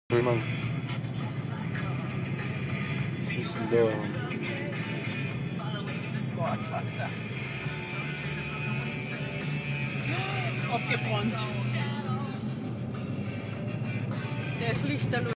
Mann. Was ist denn da? Vortraktor. Abgebrannt. Der ist lichterloh.